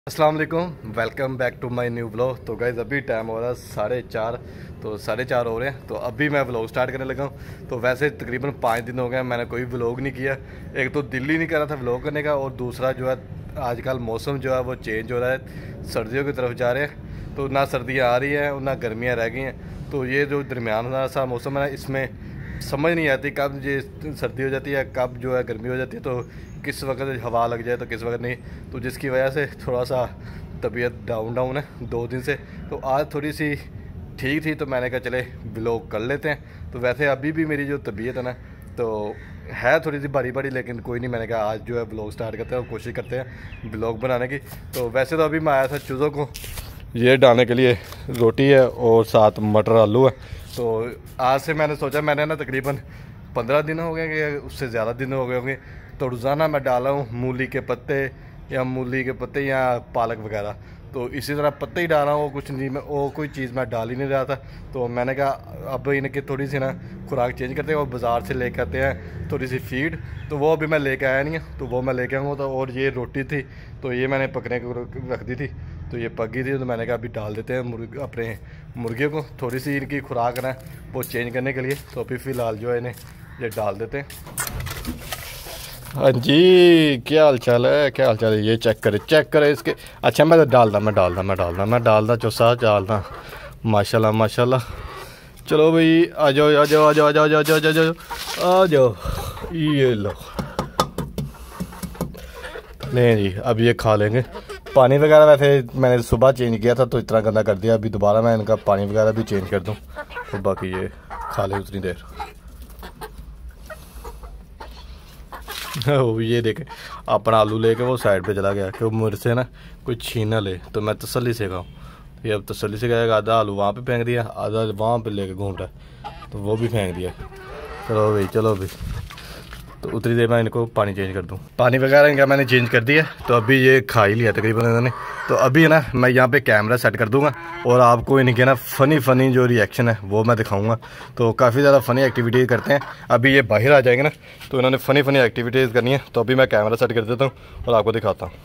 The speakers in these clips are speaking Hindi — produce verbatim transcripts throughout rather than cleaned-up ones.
अस्सलाम वालेकुम, welcome back to my new vlog. तो गाइज़ अभी टाइम हो रहा है साढ़े चार, तो साढ़े चार हो रहे हैं। तो अभी मैं व्लॉग स्टार्ट करने लगा हूँ। तो वैसे तकरीबन पाँच दिन हो गए मैंने कोई व्लॉग नहीं किया। एक तो दिल ही नहीं कर रहा था व्लॉग करने का, और दूसरा जो है आजकल मौसम जो है वो चेंज हो रहा है, सर्दियों की तरफ जा रहे हैं। तो ना सर्दियाँ आ रही हैं और ना गर्मियाँ रह गई हैं। तो ये जो दरमियाना सा मौसम है ना, इसमें समझ नहीं आती कब ये सर्दी हो जाती है, कब जो है गर्मी हो जाती है। तो किस वक्त हवा लग जाए तो किस वक्त नहीं, तो जिसकी वजह से थोड़ा सा तबीयत डाउन डाउन है दो दिन से। तो आज थोड़ी सी ठीक थी, तो मैंने कहा चले व्लॉग कर लेते हैं। तो वैसे अभी भी मेरी जो तबीयत है ना, तो है थोड़ी सी भारी भारी, लेकिन कोई नहीं, मैंने कहा आज जो है व्लॉग स्टार्ट करते हैं और कोशिश करते हैं व्लॉग बनाने की। तो वैसे तो अभी मैं आया था चूज़ों को ये डालने के लिए, रोटी है और साथ मटर आलू है। तो आज से मैंने सोचा, मैंने ना तकरीबन पंद्रह दिन हो गए कि उससे ज़्यादा दिन हो गए होंगे, तो रोज़ाना मैं डाला हूँ मूली के पत्ते या मूली के पत्ते या पालक वगैरह। तो इसी तरह पत्ते ही डाला हूँ, कुछ नहीं, मैं वो कोई चीज़ मैं डाल ही नहीं रहा था। तो मैंने कहा अब इनकी थोड़ी सी ना खुराक चेंज करते हैं, और बाज़ार से लेकर आते हैं थोड़ी सी फीड। तो वो अभी मैं लेके आया नहीं है, तो वो मैं लेके आऊँगा। तो और ये रोटी थी, तो ये मैंने पकने को रख दी थी, तो ये पक गई थी। तो मैंने कहा अभी डाल देते हैं मुर्ग अपने मुर्गियों को, थोड़ी सी इनकी खुराक ना वो चेंज करने के लिए। तो अभी फ़िलहाल जो है इन्हें ये डाल देते हैं। हाँ जी, क्या हाल चाल है, क्या हाल चाल है, ये चेक करे चेक करे इसके। अच्छा मैं डालदा मैं डालदा मैं डालदा मैं डालदा चौसा डालदा, माशाल्लाह माशाल्लाह। चलो भाई आ जाओ आ जाओ आ जाओ आ जाओ आ जाओ आ जाओ आ जाओ, ये लो। नहीं जी, अब ये खा लेंगे। पानी वगैरह वैसे मैंने सुबह चेंज किया था, तो इतना गंदा कर दिया। अभी दोबारा मैं इनका पानी वगैरह भी चेंज कर दूँ, तो बाकी ये खा ले उतनी देर। वो ये देखे अपना आलू लेके वो साइड पे चला गया कि वो मुझ से ना कोई छीन ना ले, तो मैं तसल्ली से खाऊँ। ये अब तसल्ली से गएगा, आधा आलू वहाँ पे फेंक दिया, आधा वहाँ पे लेके घूम रहा है, तो वो भी फेंक दिया। चलो भाई चलो भाई, तो उतनी देर मैं इनको पानी चेंज कर दूँ। पानी वगैरह इनका मैंने चेंज कर दिया, तो अभी ये खा ही लिया तकरीबन इन्होंने। तो अभी है ना मैं यहाँ पे कैमरा सेट कर दूँगा, और आपको इनके ना फ़नी फ़नी जो रिएक्शन है वो मैं दिखाऊँगा। तो काफ़ी ज़्यादा फ़नी एक्टिविटीज़ करते हैं। अभी ये बाहर आ जाएंगे ना, तो इन्होंने फ़नी फ़नी एक्टिविटीज़ करनी है। तो अभी मैं कैमरा सेट कर देता हूँ और आपको दिखाता हूँ।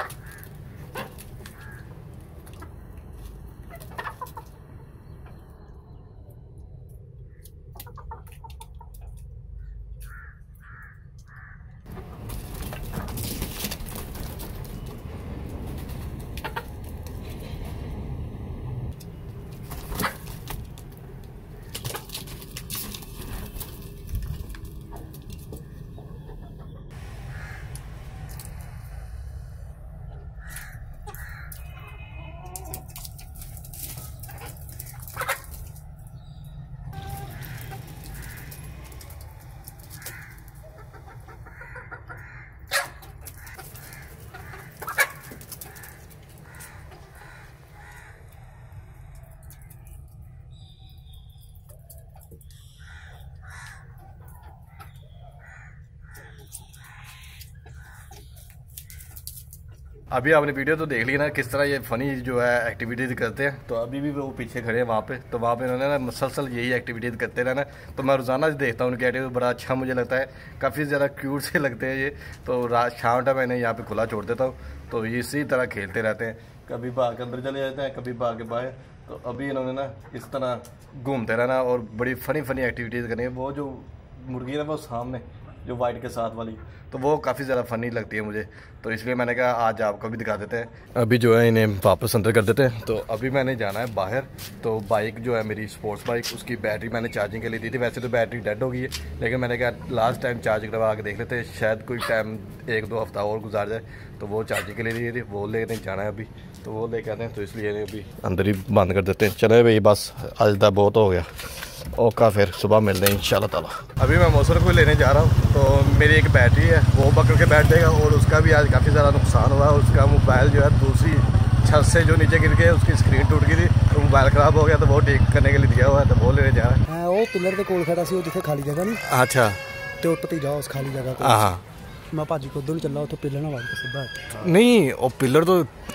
अभी आपने वीडियो तो देख ली ना, किस तरह ये फ़नी जो है एक्टिविटीज़ करते हैं। तो अभी भी वो पीछे खड़े हैं वहाँ पे, तो वहाँ पे इन्होंने ना मुसलसल यही एक्टिविटीज़ करते रहना। तो मैं रोज़ाना देखता हूँ उनकी एक्टिविटी, बड़ा अच्छा मुझे लगता है, काफ़ी ज़्यादा क्यूट से लगते हैं ये। तो रात शाम टाइम मैं इन्हें यहाँ पे खुला छोड़ देता हूँ, तो ये इसी तरह खेलते रहते हैं। कभी भाग के अंदर चले जाते हैं, कभी भाग के बाहर। तो अभी इन्होंने ना इस तरह घूमते रहना और बड़ी फ़नी फ़नी एक्टिविटीज़ करनी है। वो जो मुर्गी है वो सामने जो वाइट के साथ वाली, तो वो काफ़ी ज़्यादा फ़नी लगती है मुझे, तो इसलिए मैंने कहा आज आपको भी दिखा देते हैं। अभी जो है इन्हें वापस अंदर कर देते हैं। तो अभी मैंने जाना है बाहर। तो बाइक जो है मेरी स्पोर्ट्स बाइक, उसकी बैटरी मैंने चार्जिंग के लिए दी थी। वैसे तो बैटरी डेड हो गई है, लेकिन मैंने कहा लास्ट टाइम चार्ज करवा के देख लेते हैं, शायद कोई टाइम एक दो हफ्ता और गुजार जाए। तो वो चार्जिंग के लिए दी थी, वो लेने जाना है अभी, तो वो लेके आते हैं। तो इसलिए अभी अंदर ही बंद कर देते हैं। चले भाई, बस आज तक बहुत हो गया, ओका फिर सुबह मिलते हैं इंशाल्लाह ताला। अभी मैं मौसर को लेने जा रहा हूँ। तो मेरी एक बैटरी है, वो पकड़ के बैठ जाएगा, और उसका भी आज काफ़ी ज़्यादा नुकसान हुआ है। उसका मोबाइल जो है दूसरी छत से जो नीचे गिर गए, उसकी स्क्रीन टूट गई थी, तो मोबाइल ख़राब हो गया, तो वो ठीक करने के लिए दिया हुआ है, तो वो लेने जा रहा है। वो पिलर के कोल खड़ा सी, जिथे खाली जगह नहीं। अच्छा, तो भतीजा उस खाली जगह हाँ, मैं भाजी को उधर चला, उतो पिलर ना वाज के सीधा। नहीं वो पिलर तो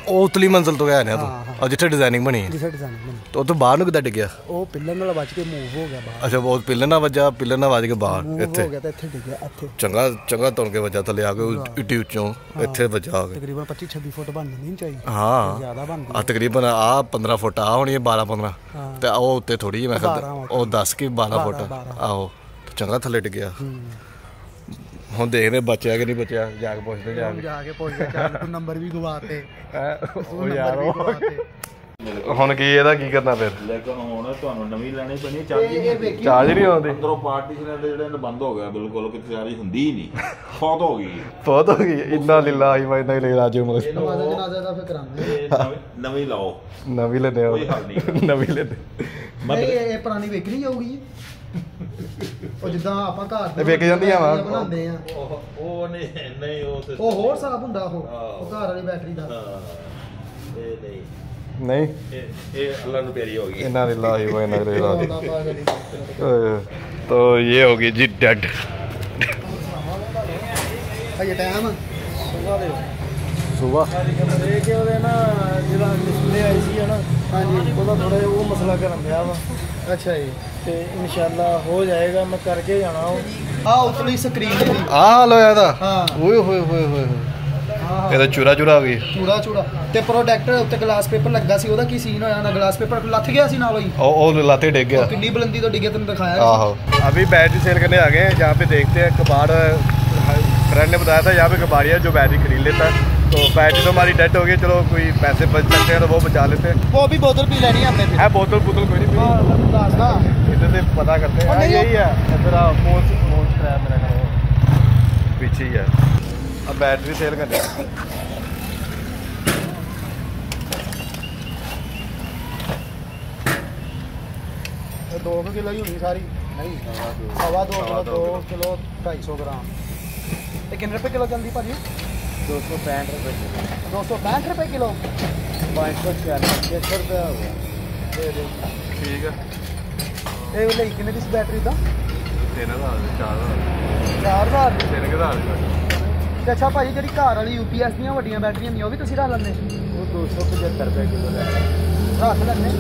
ਉਹ ਉਤਲੀ ਮੰਜ਼ਲ ਤੋਂ ਗਿਆ ਨੇ ਤੂੰ ਹਾਂ, ਹਾਂ। ਔਰ ਜਿੱਥੇ ਡਿਜ਼ਾਈਨਿੰਗ ਬਣੀ ਹੈ ਜਿਸੇ ਡਿਜ਼ਾਈਨ ਬਣੀ ਤਾਂ ਉੱਥੇ ਬਾਹਰ ਨੂੰ ਕਿੱਦਾਂ ਡਿੱਗਿਆ? ਉਹ ਪਿੱਲਰ ਨਾਲ ਵੱਜ ਕੇ ਮੂਵ ਹੋ ਗਿਆ ਬਾਹਰ। ਅੱਛਾ ਬਹੁਤ ਪਿੱਲਰ ਨਾਲ ਵੱਜਾ, ਪਿੱਲਰ ਨਾਲ ਵੱਜ ਕੇ ਬਾਹਰ ਮੂਵ ਇੱਥੇ ਹੋ ਗਿਆ ਤਾਂ ਇੱਥੇ ਡਿੱਗਿਆ ਇੱਥੇ। ਚੰਗਾ ਚੰਗਾ ਤੁਣ ਕੇ ਵੱਜਾ ਥੱਲੇ ਆ ਕੇ ਇੱਟੀ ਉੱਚੋਂ ਇੱਥੇ ਵੱਜਾ ਆ ਕੇ। ਤਕਰੀਬਨ ਪੱਚੀ ਛੱਬੀ ਫੁੱਟ ਬਣ ਜਾਂਦੀ ਨਹੀਂ ਚਾਹੀਦੀ। ਹਾਂ ਜ਼ਿਆਦਾ ਬਣਦੀ ਆ ਤਕਰੀਬਨ ਆ ਪੰਦਰਾਂ ਫੁੱਟ ਆ ਹੋਣੀ ਹੈ, ਬਾਰਾਂ ਪੰਦਰਾਂ ਹਾਂ। ਤੇ ਉਹ ਉੱਤੇ ਥੋੜੀ ਜਿਹੀ ਮੈਂ ਬਾਰਾਂ ਕਿਹਾ ਫੁੱਟ। ਉਹ ਦੱਸ ਕਿ ਬਾਰਾਂ ਫੁੱਟ ਬਾਰਾਂ। ਆਹੋ ਤੇ ਚੰਗਾ ਥੱਲੇ ਡਿੱਗਿਆ। ਹੂੰ। ਹੁਣ ਦੇਖਦੇ ਬਚਿਆ ਕਿ ਨਹੀਂ ਬਚਿਆ, ਜਾ ਕੇ ਪੁੱਛਦੇ ਜਾ ਕੇ। ਜਾ ਕੇ ਪੁੱਛ ਕੇ ਚੱਲ ਤੂੰ ਨੰਬਰ ਵੀ ਗਵਾਤੇ। ਉਹ ਯਾਰ ਹੁਣ ਕੀ ਇਹਦਾ ਕੀ ਕਰਨਾ ਫਿਰ? ਲੇਕਿਨ ਹੁਣ ਤੁਹਾਨੂੰ ਨਵੀਂ ਲੈਣੀ ਪੈਣੀ, ਚਾਰਜ ਨਹੀਂ ਚਾਰਜ ਨਹੀਂ ਆਉਂਦੀ ਅੰਦਰੋਂ ਪਾਰਟੀਸ਼ਨ ਦੇ ਜਿਹੜੇ ਬੰਦ ਹੋ ਗਿਆ ਬਿਲਕੁਲ, ਕਿਤੇ ਚਾਰਜ ਹੁੰਦੀ ਹੀ ਨਹੀਂ, ਫੌਤ ਹੋ ਗਈ ਬਹੁਤ ਹੋ ਗਈ। ਇੰਨਾ ਲੀਲਾ ਆਈ ਵਾਈ ਨਹੀਂ ਲੈ ਰਾਜੂ ਮਗਰ ਨਵਾਜ਼ਾ ਜਨਾਜ਼ਾ ਦਾ ਫਿਰ ਕਰਾਂਗੇ। ਇਹ ਨਵੀਂ- ਨਵੀਂ ਲਾਓ, ਨਵੀਂ ਲੈਨੇ ਆ, ਕੋਈ ਹੱਲ ਨਹੀਂ। ਨਵੀਂ ਲੈਨੇ ਨਹੀਂ ਇਹ ਪੁਰਾਣੀ ਵੇਚ ਨਹੀਂ ਜਾਊਗੀ। ਉਹ ਜਿੱਦਾਂ ਆਪਾਂ ਘਰ ਇਹ ਵਿਕ ਜਾਂਦੀਆਂ ਵਾ। ਬਣਾਉਂਦੇ ਆ ਉਹ ਉਹ ਨਹੀਂ ਨਹੀਂ ਉਹ ਤੇ ਉਹ ਹੋਰ ਸਾਬ ਹੁੰਦਾ ਉਹ ਉਹ ਘਰ ਵਾਲੀ ਬੈਟਰੀ ਦਾ। ਹਾਂ ਇਹ ਨਹੀਂ ਨਹੀਂ ਇਹ ਇਹ ਅੱਲਾ ਨੂੰ ਪਿਆਰੀ ਹੋ ਗਈ। इन्ना लिल्लाहि व इन्ना इलैहि राजिऊन। ਆਉਂਦਾ ਪਾਗਲ ਹੀ। तो ये होगी जी डेड। ਭਾਈ ਟਾਈਮ ਸੁਬਾ ਦੇ सुबह ਇਹ ਕਿ ਉਹਦੇ ਨਾ ਜਿਹੜਾ ਡਿਸਪਲੇ ਆਈ ਸੀ ਨਾ, ਹਾਂਜੀ ਉਹਦਾ ਥੋੜਾ ਜਿਹਾ ਉਹ ਮਸਲਾ ਕਰਨ ਦਿਆ ਵਾ। ਅੱਛਾ ਜੀ। ਤੇ ਇਨਸ਼ਾਅੱਲਾ ਹੋ ਜਾਏਗਾ, ਮੈਂ ਕਰਕੇ ਜਾਣਾ ਉਹ ਆ ਉਤਲੀ ਸਕਰੀਨ ਦੀ। आ लो यादा ਹਾਂ ओए होए होए होए ਹਾਂ ये तो चूरा चूरा हो गई। ਚੂੜਾ ਚੂੜਾ ਤੇ ਪ੍ਰੋਡਕਟ ਉੱਤੇ ਗਲਾਸ ਪੇਪਰ ਲੱਗਾ ਸੀ, ਉਹਦਾ ਕੀ ਸੀਨ ਹੋਇਆ ਨਾ? ਗਲਾਸ ਪੇਪਰ ਲੱਥ ਗਿਆ ਸੀ ਨਾਲੋਂ ਹੀ। ओ ओ लाते डिग ਉਹ गया। ਕਿੰਨੀ ਬੁਲੰਦੀ ਤੋਂ ਡਿੱਗੇ ਤੈਨੂੰ ਦਿਖਾਇਆ आहो अभी बैटरी सेल करने आ गए हैं, जहाँ पे देखते हैं कबाड़। फ्रेंड ने बताया था यहाँ पे कबाड़ी है जो बैटरी खरीद लेता है। तो बैटरी तो हमारी डेड हो गई, चलो कोई पैसे बच सकते हैं तो वो बचा लेते हैं। वो भी बोतल पी लेनी है हमने फिर। है बोतल बोतल कोई नहीं पी, दास ना इधर से पता करते हैं। और हाँ, नहीं यही है इधर मोच मोच ट्रैप मेरा नाम पीछे ही है। अब बैटरी सेल करने दो किलो ही होनी सारी। नहीं सवा दो किलो दो किलो ढाई सौ ग्राम। ये कितने रुपए किलो चलती भाजी? दो सौ पैंठ रुपये दो सौ पैंठ रुपए किलो। पाँच सौ छियालीस छः सौ रुपया हो गया। ठीक है। ये वाले कितने की बैटरी का? तीन हज़ार चार हज़ार चार हज़ार तीन हज़ार। ਤੇ ਅੱਛਾ ਭਾਜੀ ਜਿਹੜੀ ਘਰ ਵਾਲੀ ਯੂਪੀਐਸ ਦੀਆਂ ਵੱਡੀਆਂ ਬੈਟਰੀਆਂ ਹੁੰਦੀਆਂ ਉਹ ਵੀ ਤੁਸੀਂ ਰੱਖ ਲੈਂਦੇ? वो दो सौ पचहत्तर रुपये किलो है। ਰੱਖ ਲੈਂਦੇ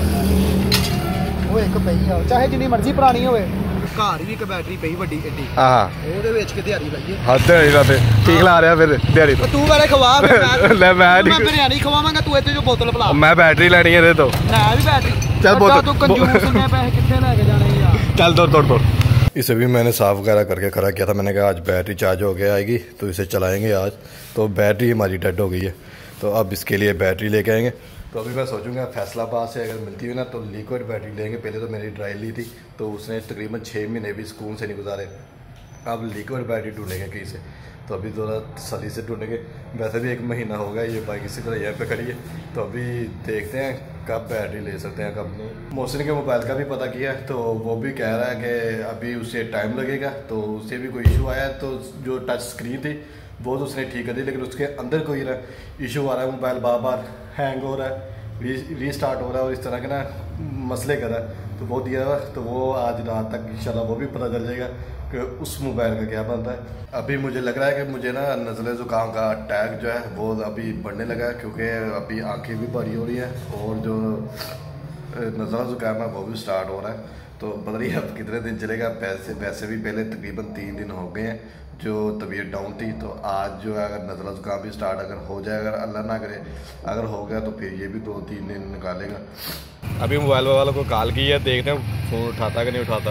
ਉਹ ਇੱਕ ਪਈ ਆ, ਚਾਹੇ ਜਿੰਨੀ ਮਰਜ਼ੀ ਪੁਰਾਣੀ ਹੋਵੇ। ਘਰ ਵੀ ਇੱਕ ਬੈਟਰੀ ਪਈ ਵੱਡੀ ਏਡੀ, हाँ ਉਹਦੇ ਵਿੱਚ ਕਿ ਦਿਹਾੜੀ ਲਾਈਏ। हद नहीं लाते ठीक ला रहा फिर दिहाड़ी तो ਤੂੰ ਵਾਲੇ ਖਵਾ ਫਿਰ ਮੈਂ ले मैं ਮੈਂ ਬਿਰਿਆਨੀ ਖਵਾਵਾਂਗਾ, ਤੂੰ ਇੱਥੇ ਜੋ ਬੋਤਲ ਪਿਲਾ। मैं बैटरी लेनी है तो ਨਾ ਵੀ ਬੈਟਰੀ ਚੱਲ ਅੱਛਾ, ਬੋਤਲ- ਤੂੰ ਕੰਜੂਸ ਨੇ ਪੈਸੇ ਕਿੱਥੇ ਲੈ ਕੇ ਜਾਣੇ ਯਾਰ। चल तोड़ तोड़ तोड़। इसे भी मैंने साफ़ वगैरह करके खड़ा किया था। मैंने कहा आज बैटरी चार्ज हो गया आएगी तो इसे चलाएंगे आज। तो बैटरी हमारी डेड हो गई है, तो अब इसके लिए बैटरी लेके आएंगे। तो अभी मैं सोचूंगा फैसलाबाद से अगर मिलती हुई ना तो लिक्विड बैटरी लेंगे। पहले तो मेरी ड्राई ली थी तो उसने तकरीबन छः महीने भी सुकून से नहीं गुजारे। अब लिक्विड बैटरी ढूंढेंगे कहीं से, तो अभी थोड़ा तसल्ली से ढूंढेंगे। वैसे भी एक महीना हो गया ये बाइक इसी तरह यहाँ पे खड़ी है, तो अभी देखते हैं कब बैटरी ले सकते हैं कब नहीं। मोहसिन के मोबाइल का भी पता किया है, तो वो भी कह रहा है कि अभी उसे टाइम लगेगा। तो उससे भी कोई इशू आया है, तो जो टच स्क्रीन थी वो तो उसने ठीक कर दी, लेकिन उसके अंदर कोई ना इशू आ रहा है। मोबाइल बार बार हैंग हो रहा है, री रीस्टार्ट हो रहा है और इस तरह के ना मसले कर रहा है। तो वो दिया हुआ, तो वो आज रात तक इंशाल्लाह वो भी पता चल जाएगा कि उस मोबाइल का क्या बनता है। अभी मुझे लग रहा है कि मुझे ना नज़ले ज़ुकाम का अटैक जो है वो अभी बढ़ने लगा है, क्योंकि अभी आंखें भी बड़ी हो रही है और जो नज़ला ज़ुकाम है वो भी स्टार्ट हो रहा है। तो पता नहीं अब कितने दिन चलेगा। पैसे वैसे भी पहले तकरीबन तीन दिन हो गए हैं जो तबीयत डाउन थी, तो आज जो है अगर नज़ला ज़ुकाम भी स्टार्ट अगर हो जाए, अगर अल्लाह ना करे अगर हो गया तो फिर ये भी दो तीन दिन निकालेगा। अभी मोबाइल वालों को कॉल की है, देखते हैं फ़ोन उठाता कि नहीं उठाता।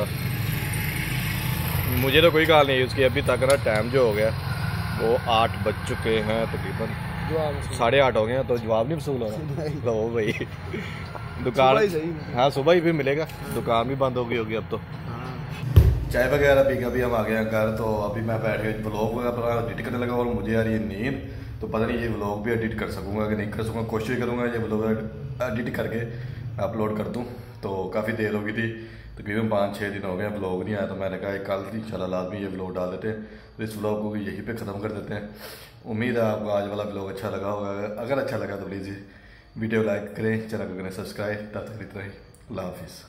मुझे तो कोई कॉल नहीं है उसकी अभी तक ना। टाइम जो हो गया वो आठ बज चुके हैं, तकरीबन साढ़े आठ हो गए हैं, तो जवाब नहीं वसूल हो रहा। तो वो भाई दुकान हाँ सुबह ही भी मिलेगा, दुकान भी बंद हो गई होगी अब तो। चाय वगैरह पी के अभी हम आ गए हैं घर। तो अभी मैं बैठ के ब्लॉग वगैरह एडिट करने लगा और मुझे आ रही है नींद। तो पता नहीं ये व्लॉग भी एडिट कर सकूँगा कि नहीं कर सकूँगा, कोशिश करूँगा ये व्लॉग एडिट करके अपलोड कर दूँ। तो काफ़ी देर हो गई थी, तकरीबन पाँच छः दिन हो गए व्लॉग नहीं आया, तो मैंने कहा कल इंशाल्लाह लाजमी ये व्लॉग डाल देते हैं। तो इस व्लॉग को यहीं पे ख़त्म कर देते हैं। उम्मीद है आपको आज वाला व्लॉग अच्छा लगा होगा। अगर अच्छा लगा तो प्लीज़ वीडियो लाइक करें, चैनल को करें सब्सक्राइब। तब तक इतना ही, अल्लाह हाफिज़।